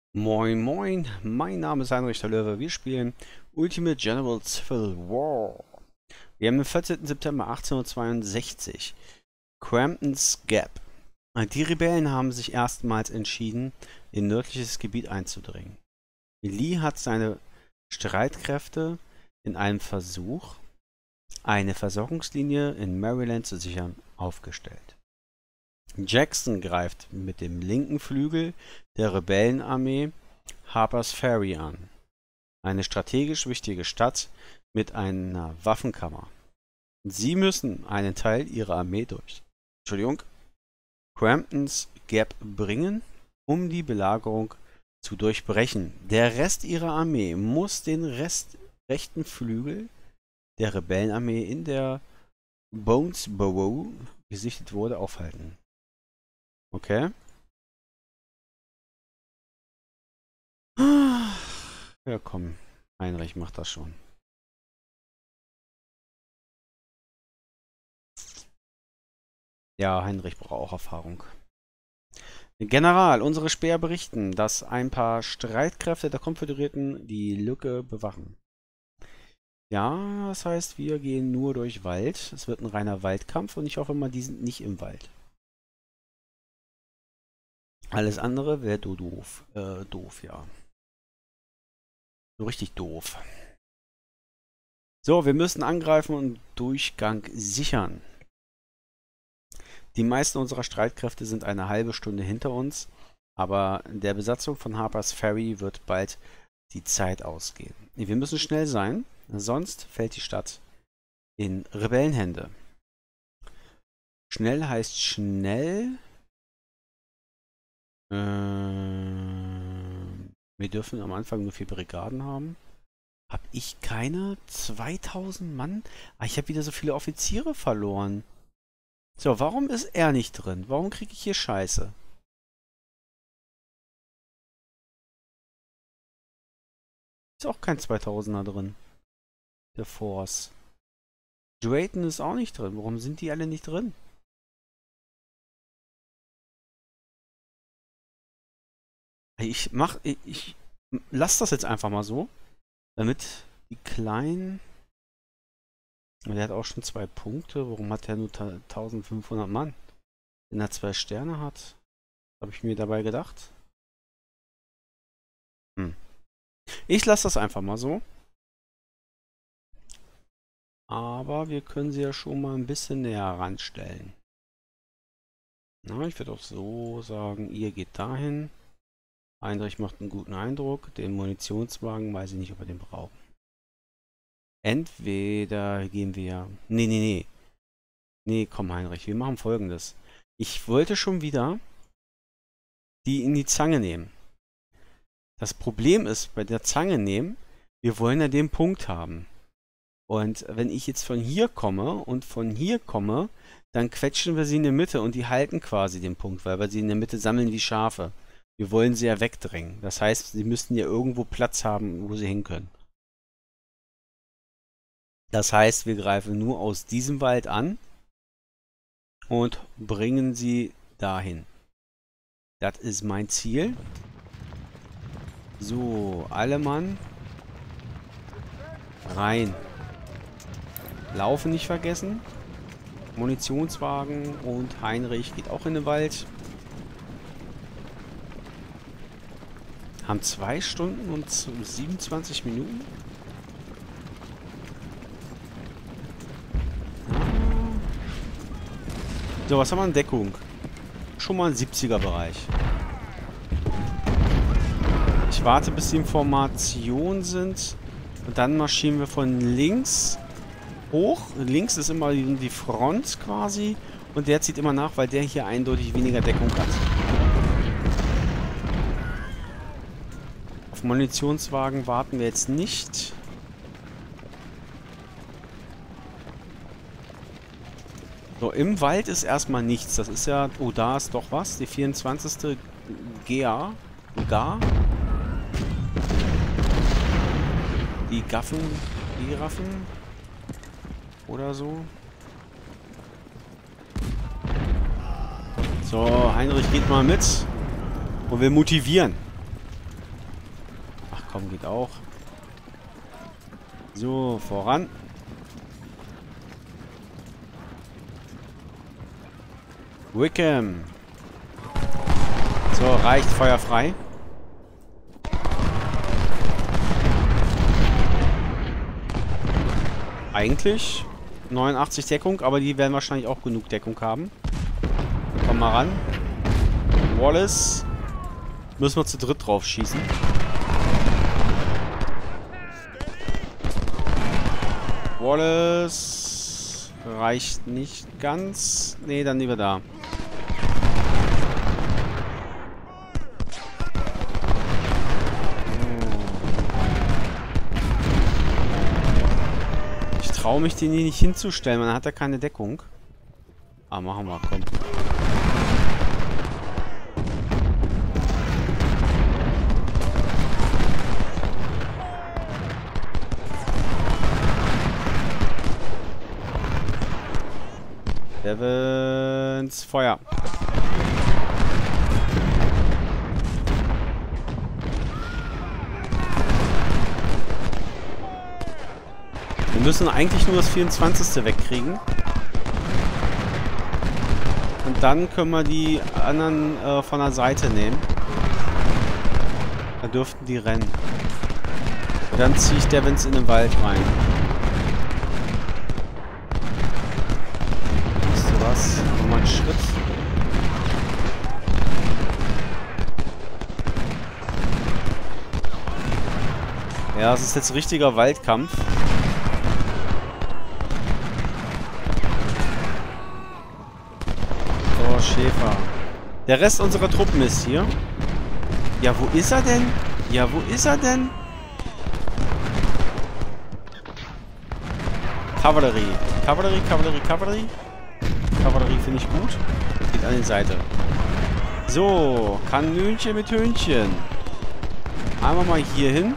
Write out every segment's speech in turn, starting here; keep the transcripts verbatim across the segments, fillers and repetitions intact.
Moin Moin, mein Name ist Heinrich der Löwe. Wir spielen Ultimate General Civil War. Wir haben den vierzehnten September achtzehnhundertzweiundsechzig. Crampton's Gap. Die Rebellen haben sich erstmals entschieden, in nördliches Gebiet einzudringen. Lee hat seine Streitkräfte in einem Versuch, eine Versorgungslinie in Maryland zu sichern, aufgestellt. Jackson greift mit dem linken Flügel der Rebellenarmee Harper's Ferry an, eine strategisch wichtige Stadt mit einer Waffenkammer. Sie müssen einen Teil ihrer Armee durch Entschuldigung, Crampton's Gap bringen, um die Belagerung zu durchbrechen. Der Rest ihrer Armee muss den Rest rechten Flügel der Rebellenarmee, in der Bonesborough gesichtet wurde, aufhalten. Okay. Ja, komm. Heinrich macht das schon. Ja, Heinrich braucht auch Erfahrung. General, unsere Späher berichten, dass ein paar Streitkräfte der Konföderierten die Lücke bewachen. Ja, das heißt, wir gehen nur durch Wald. Es wird ein reiner Waldkampf und ich hoffe mal, die sind nicht im Wald. Alles andere wäre doof. Äh, doof, ja. So richtig doof. So, wir müssen angreifen und Durchgang sichern. Die meisten unserer Streitkräfte sind eine halbe Stunde hinter uns, aber der Besatzung von Harper's Ferry wird bald die Zeit ausgehen. Wir müssen schnell sein, sonst fällt die Stadt in Rebellenhände. Schnell heißt schnell. Äh, wir dürfen am Anfang nur vier Brigaden haben. Hab ich keine zweitausend Mann? Ah, ich habe wieder so viele Offiziere verloren. So, warum ist er nicht drin? Warum kriege ich hier Scheiße? Ist auch kein zweitausender drin. Der Force. Drayton ist auch nicht drin. Warum sind die alle nicht drin? Ich mach, ich, ich lass das jetzt einfach mal so, damit die Kleinen. Der hat auch schon zwei Punkte. Warum hat er nur eintausendfünfhundert Mann? Wenn er zwei Sterne hat, habe ich mir dabei gedacht. Hm. Ich lasse das einfach mal so. Aber wir können sie ja schon mal ein bisschen näher ranstellen. Na, ich würde auch so sagen, ihr geht dahin. Heinrich macht einen guten Eindruck. Den Munitionswagen weiß ich nicht, ob wir den brauchen. Entweder gehen wir... Nee, nee, nee. Nee, komm Heinrich, wir machen Folgendes. Ich wollte schon wieder die in die Zange nehmen. Das Problem ist, bei der Zange nehmen, wir wollen ja den Punkt haben. Und wenn ich jetzt von hier komme und von hier komme, dann quetschen wir sie in der Mitte und die halten quasi den Punkt, weil wir sie in der Mitte sammeln wie Schafe. Wir wollen sie ja wegdrängen. Das heißt, sie müssten ja irgendwo Platz haben, wo sie hin können. Das heißt, wir greifen nur aus diesem Wald an und bringen sie dahin. Das ist mein Ziel. So, alle Mann rein. Laufen nicht vergessen. Munitionswagen und Heinrich geht auch in den Wald. Haben zwei Stunden und siebenundzwanzig Minuten. So, was haben wir in Deckung? Schon mal ein siebziger Bereich. Ich warte, bis sie in Formation sind. Und dann marschieren wir von links hoch. Links ist immer die Front quasi. Und der zieht immer nach, weil der hier eindeutig weniger Deckung hat. Auf Munitionswagen warten wir jetzt nicht. So, im Wald ist erstmal nichts. Das ist ja... Oh, da ist doch was. Die vierundzwanzigste G A. Gar. Die Gaffen. Giraffen. Oder so. So, Heinrich geht mal mit. Und wir motivieren. komm, geht auch. So, voran. Wickham. So, reicht, Feuer frei. Eigentlich neunundachtzig Deckung, aber die werden wahrscheinlich auch genug Deckung haben. Komm mal ran. Wallace. Müssen wir zu dritt drauf schießen. Wallace. Reicht nicht ganz. Nee, dann lieber da. Ich traue mich, den hier nicht hinzustellen. Man hat da keine Deckung. Ah, machen wir. Komm. Devons Feuer. Wir müssen eigentlich nur das vierundzwanzigste wegkriegen. Und dann können wir die anderen äh, von der Seite nehmen. Da dürften die rennen. Und dann ziehe ich Devons in den Wald rein. Was? Nochmal einen Schritt. Ja, es ist jetzt richtiger Waldkampf. So, Schäfer. Der Rest unserer Truppen ist hier. Ja, wo ist er denn? Ja, wo ist er denn? Kavallerie. Kavallerie, Kavallerie, Kavallerie. Kavallerie finde ich gut. Geht an die Seite. So, Kanönchen mit Hühnchen. Einmal mal hier hin.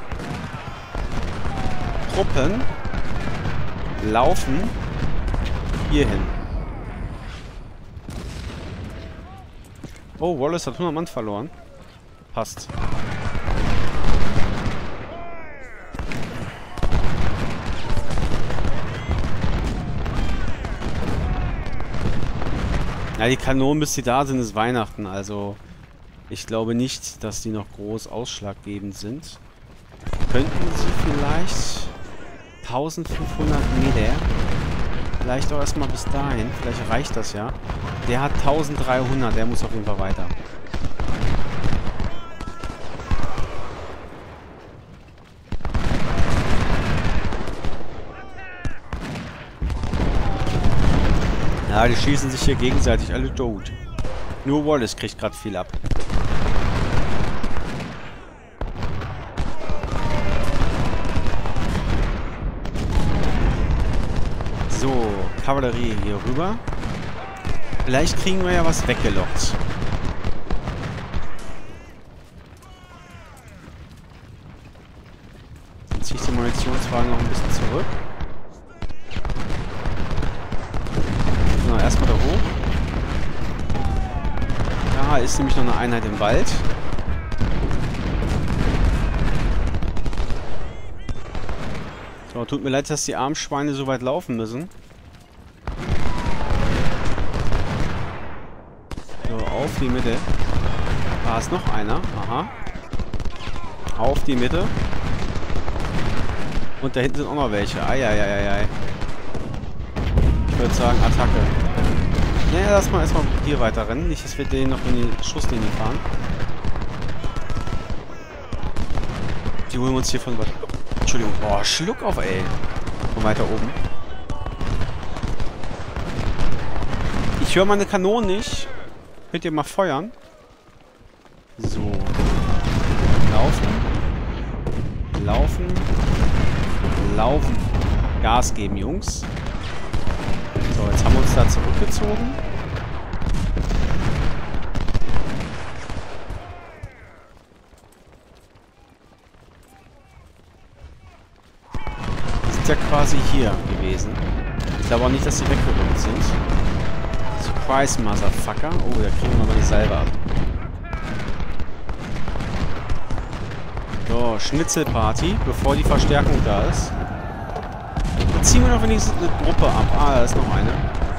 Truppen. Laufen. Hier hin. Oh, Wallace hat hundert Mann verloren. Passt. Ja, die Kanonen, bis die da sind, ist Weihnachten. Also, ich glaube nicht, dass die noch groß ausschlaggebend sind. Könnten sie vielleicht eintausendfünfhundert Meter. Vielleicht auch erstmal bis dahin. Vielleicht reicht das ja. Der hat eintausenddreihundert. Der muss auf jeden Fall weiter. Ja, die schießen sich hier gegenseitig alle tot. Nur Wallace kriegt gerade viel ab. So, Kavallerie hier rüber. Vielleicht kriegen wir ja was weggelockt. Dann ziehe ich den Munitionswagen noch ein bisschen zurück. Erstmal da hoch. Da ist nämlich noch eine Einheit im Wald. So, tut mir leid, dass die armen Schweine so weit laufen müssen. So, auf die Mitte. Da ist noch einer. Aha. Auf die Mitte. Und da hinten sind auch noch welche. Eieieiei. Ich würde sagen, Attacke. Naja, lass mal erstmal hier weiter rennen. Nicht, dass wir den noch in die Schusslinie fahren. Die holen wir uns hier von... Entschuldigung. Boah, Schluck auf, ey. Von weiter oben. Ich höre meine Kanonen nicht. Könnt ihr mal feuern? So. Laufen. Laufen. Laufen. Gas geben, Jungs. So, jetzt haben wir uns da zurückgezogen. Die sind ja quasi hier gewesen. Ich glaube auch nicht, dass sie weggerückt sind. Surprise, Motherfucker. Oh, da kriegen wir mal die Salbe ab. So, Schnitzelparty, bevor die Verstärkung da ist. Dann ziehen wir noch wenigstens eine Gruppe ab. Ah, da ist noch eine.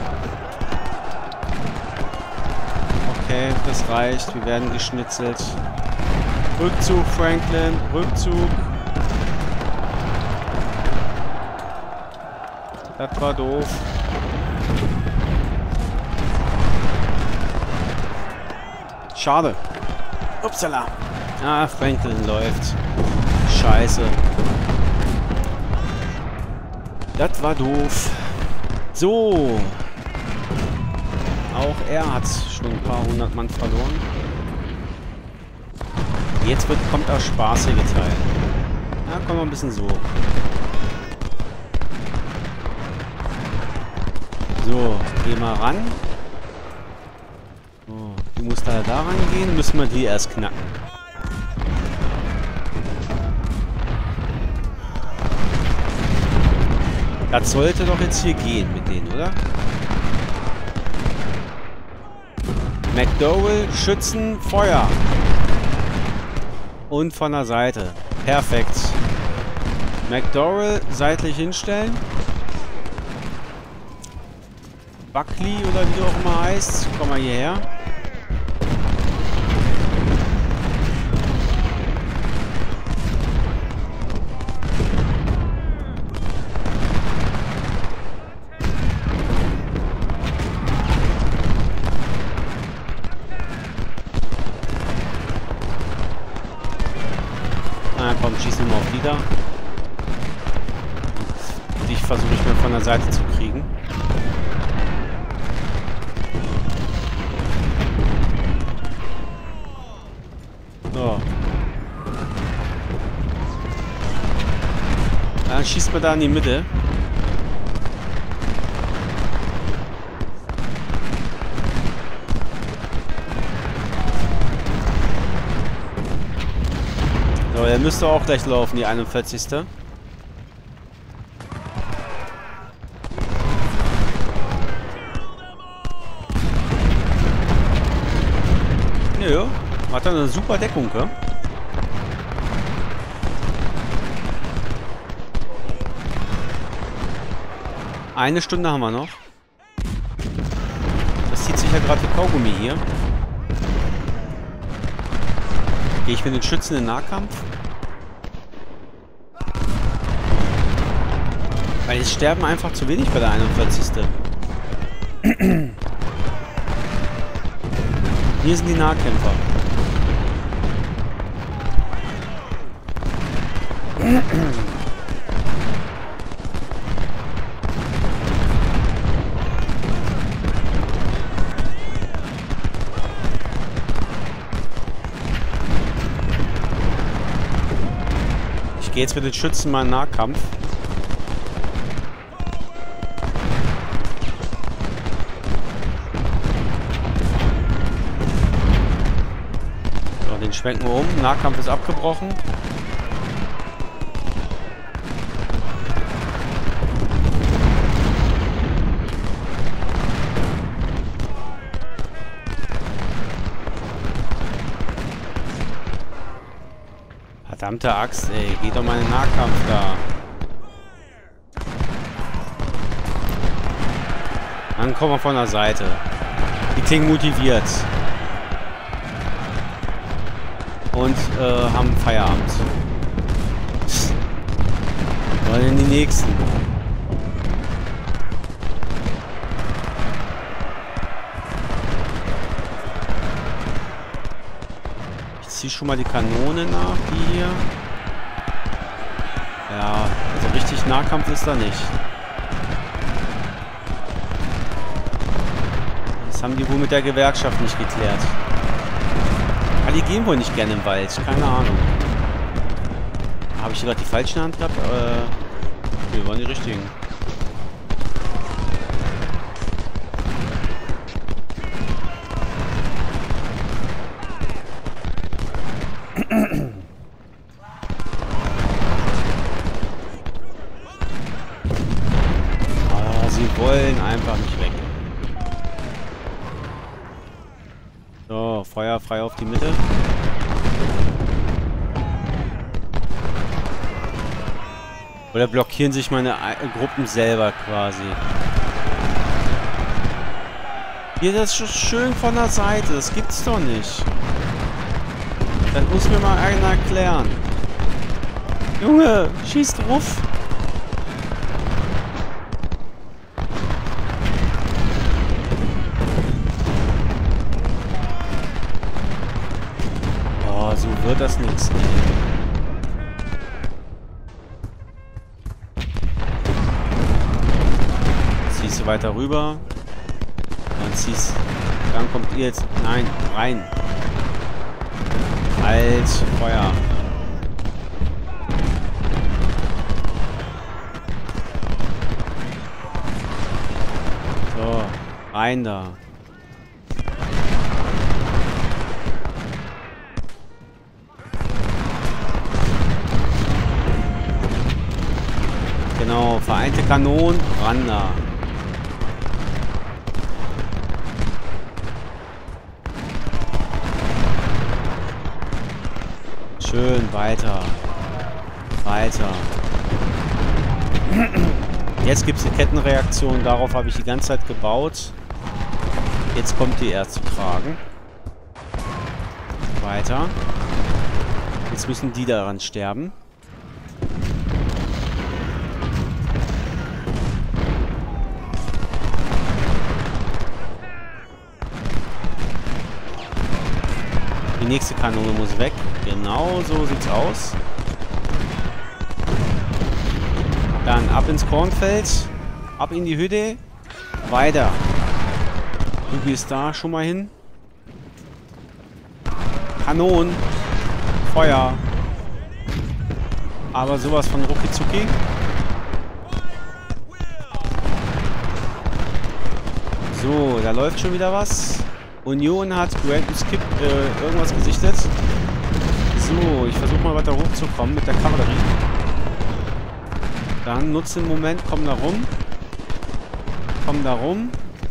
Okay, das reicht. Wir werden geschnitzelt. Rückzug, Franklin. Rückzug. Das war doof. Schade. Upsala. Ah, Franklin läuft. Scheiße. Das war doof. So. Auch er hat schon ein paar hundert Mann verloren. Jetzt wird, kommt das spaßige Teil. Ja, kommen wir ein bisschen so. So, geh mal ran. So, du musst da, da rangehen, müssen wir die erst knacken. Das sollte doch jetzt hier gehen mit denen, oder? McDowell, Schützen, Feuer. Und von der Seite. Perfekt. McDowell seitlich hinstellen. Buckley oder wie du auch immer heißt. Komm mal hierher. Na komm, schießen wir auf die da. Und dich versuche ich mir von der Seite zu kriegen. So. Dann schießt man da in die Mitte. So, der müsste auch gleich laufen, die einundvierzigste. Ja, hat er eine super Deckung, ja? Eine Stunde haben wir noch. Das zieht sich ja gerade wie Kaugummi hier. Gehe ich mit den Schützen in den Nahkampf? Weil es sterben einfach zu wenig bei der einundvierzigste. Hier sind die Nahkämpfer. Ich gehe jetzt mit den Schützen mal in Nahkampf. So, den schwenken wir um. Nahkampf ist abgebrochen. Verdammte Axt, ey. Geht doch mal in den Nahkampf da. Dann kommen wir von der Seite. Die klingen motiviert. Und äh, haben Feierabend. Wollen die nächsten. Ich ziehe schon mal die Kanone nach, die hier. Ja, also richtig Nahkampf ist da nicht. Das haben die wohl mit der Gewerkschaft nicht geklärt. Aber die gehen wohl nicht gerne im Wald, keine Ahnung. Habe ich hier gerade die falschen Hand gehabt? Äh, wir waren die richtigen. Ah, sie wollen einfach nicht weg. So, Feuer frei auf die Mitte. Oder blockieren sich meine Gruppen selber quasi. Hier, das ist schön von der Seite. Das gibt's doch nicht. Das muss mir mal einer erklären. Junge, schieß drauf. Oh, so wird das nichts. Ziehst du weiter rüber. Dann ziehst. Dann kommt ihr jetzt. Nein, rein. Halt, Feuer. So, rein da. Genau, vereinte Kanonen, ran da. Schön, weiter. Weiter. Jetzt gibt es eine Kettenreaktion. Darauf habe ich die ganze Zeit gebaut. Jetzt kommt die erst zu tragen. Weiter. Jetzt müssen die daran sterben. Die nächste Kanone muss weg. Genau so sieht's aus. Dann ab ins Kornfeld. Ab in die Hütte. Weiter. Du gehst da schon mal hin. Kanonen. Feuer. Aber sowas von rucki-zucki. So, da läuft schon wieder was. Union hat Grand Skip äh, irgendwas gesichtet. So, ich versuche mal weiter hochzukommen mit der Kavallerie. Dann nutze den Moment, komm da rum. Komm da rum.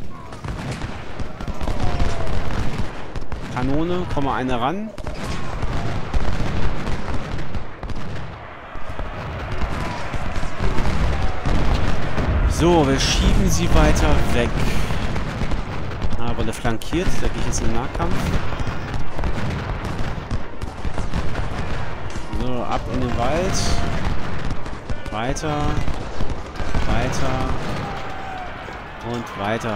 Kanone, komm mal eine ran. So, wir schieben sie weiter weg. Aber der flankiert, da gehe ich jetzt in den Nahkampf. So, ab in den Wald. Weiter. Weiter. Und weiter.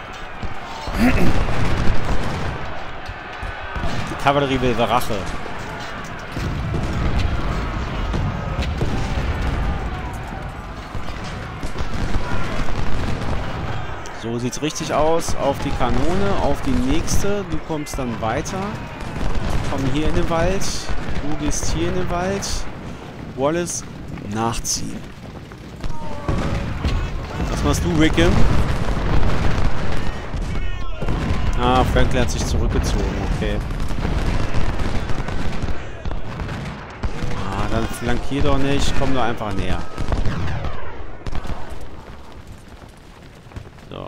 Die Kavallerie will Rache. So sieht's richtig aus. Auf die Kanone, auf die nächste. Du kommst dann weiter. Komm hier in den Wald. Du gehst hier in den Wald. Wallace, nachziehen. Was machst du, Rickham? Ah, Franklin hat sich zurückgezogen. Okay. Ah, dann flankier doch nicht. Komm doch einfach näher. So.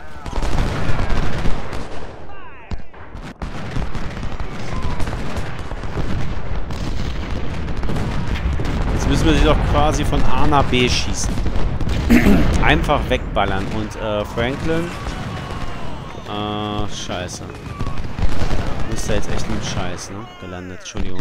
Jetzt müssen wir sie doch quasi von A nach B schießen. Einfach wegballern. Und äh, Franklin. Äh, scheiße. Du bist da jetzt echt mit Scheiß, ne? Gelandet, Entschuldigung.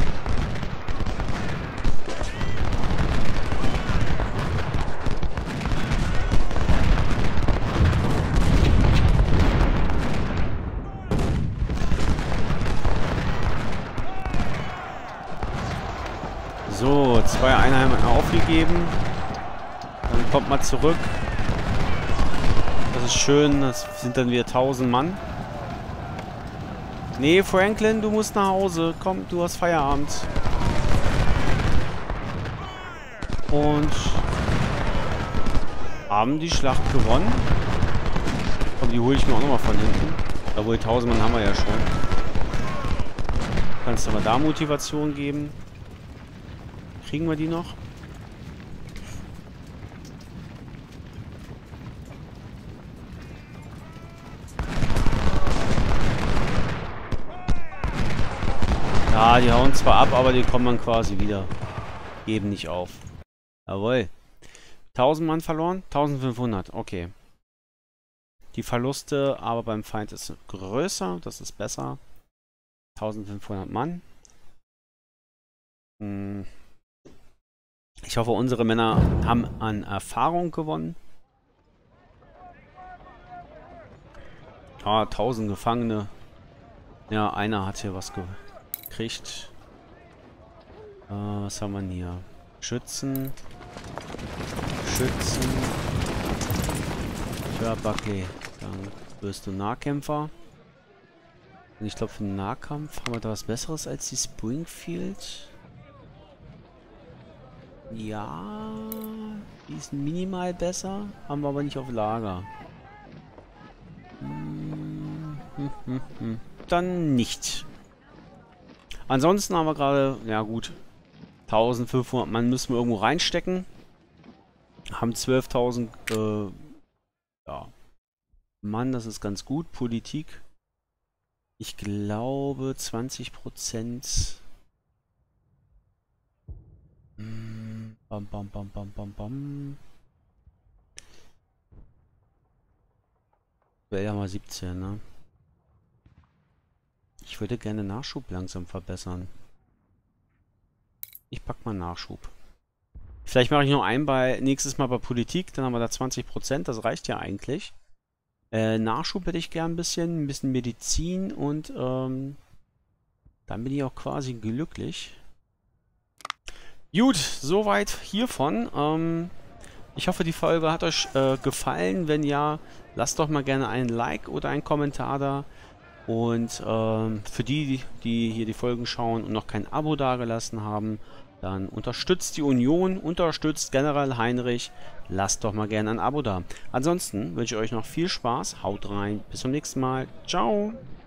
So, zwei Einheiten aufgegeben. Dann kommt mal zurück. Das ist schön, das sind dann wieder tausend Mann. Nee, Franklin, du musst nach Hause. Komm, du hast Feierabend. Und haben die Schlacht gewonnen. Komm, die hole ich mir auch nochmal von hinten. Obwohl, tausend Mann haben wir ja schon. Kannst du aber da Motivation geben. Kriegen wir die noch? Ja, die hauen zwar ab, aber die kommen dann quasi wieder. Geben nicht auf. Jawohl. tausend Mann verloren? eintausendfünfhundert, okay. Die Verluste aber beim Feind ist größer, das ist besser. eintausendfünfhundert Mann. Hm. Ich hoffe, unsere Männer haben an Erfahrung gewonnen. Ah, tausend Gefangene. Ja, einer hat hier was gekriegt. Äh, was haben wir denn hier? Schützen. Schützen. Tja, Buckley. Dann wirst du Nahkämpfer. Und ich glaube, für den Nahkampf haben wir da was Besseres als die Springfield. Ja, die ist minimal besser, haben wir aber nicht auf Lager. Hm, hm, hm, hm. Dann nicht. Ansonsten haben wir gerade, ja gut, eintausendfünfhundert Mann müssen wir irgendwo reinstecken. Haben zwölftausend, äh, ja, Mann, das ist ganz gut. Politik. Ich glaube, zwanzig Prozent. Hm, bam, bam, bam, bam, bam, bam. Wäre ja mal siebzehn, ne? Ich würde gerne Nachschub langsam verbessern. Ich pack mal Nachschub. Vielleicht mache ich noch einen bei nächstes Mal bei Politik, dann haben wir da zwanzig Prozent, das reicht ja eigentlich. Äh, Nachschub hätte ich gern ein bisschen, ein bisschen Medizin und ähm, dann bin ich auch quasi glücklich. Gut, soweit hiervon. Ähm, ich hoffe, die Folge hat euch äh, gefallen. Wenn ja, lasst doch mal gerne einen Like oder einen Kommentar da. Und ähm, für die, die hier die Folgen schauen und noch kein Abo dagelassen haben, dann unterstützt die Union, unterstützt General Heinrich. Lasst doch mal gerne ein Abo da. Ansonsten wünsche ich euch noch viel Spaß. Haut rein. Bis zum nächsten Mal. Ciao.